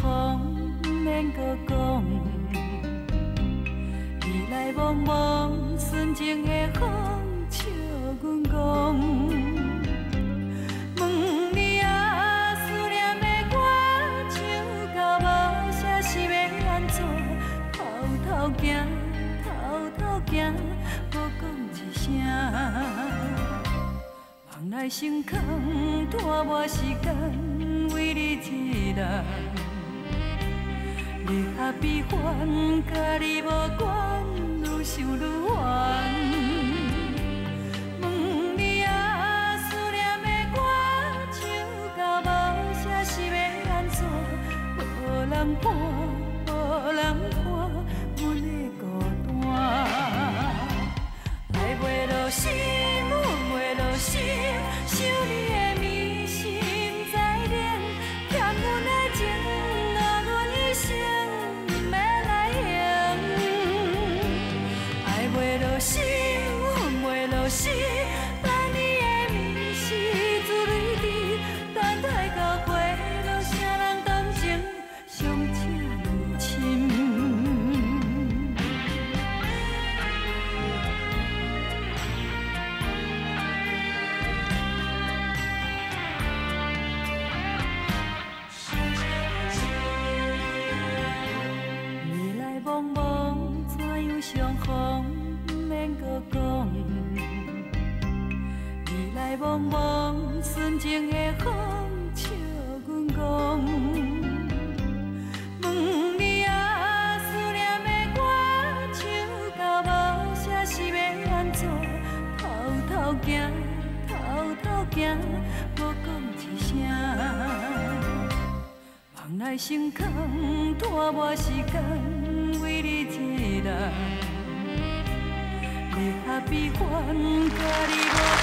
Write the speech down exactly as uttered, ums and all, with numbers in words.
风，免搁讲。你来茫茫，纯情的风笑阮讲。问你啊，思念的我，唱到无声是要安怎？偷偷行，偷偷行，无讲一声。梦来成空，拖磨时间，为你一人。离合悲欢，甲你无关，愈想愈烦。问你啊，思念的我，唱到无声是要安怎？无人伴，无人看，阮的孤单。爱袂落心，阮袂落心，想你的眠心在练，欠阮的情，落阮一生要来还。爱袂落心，阮袂落心，等你的眠是自泪滴，等待到花落，啥人同情，伤这呢深。茫茫怎样相逢，不免搁讲。你来茫茫，纯情的风笑阮讲。问你啊，思念的我，唱到无声是要安怎？偷偷行，偷偷行，无讲一声。梦来成空，拖磨时间。为你一人，离合悲欢，甲你无。